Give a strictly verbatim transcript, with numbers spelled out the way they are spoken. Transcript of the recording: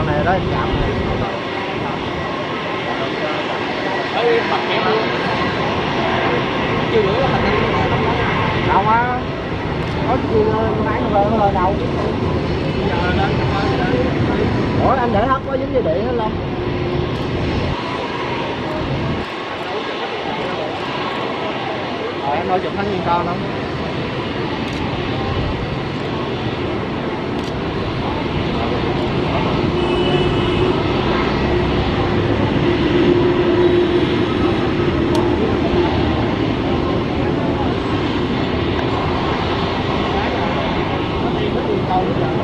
này đó, chạm này. Ê, bật kẹt luôn. Chưa rửa là thành Đâu á. Có gì bán rồi nó đâu. giờ lên Ủa anh để hết có dính dây điện hết không? Rồi em đôi chụp thắng nguyên con không? Hãy subscribe cho kênh Ghiền Mì Gõ để không bỏ lỡ những video hấp dẫn.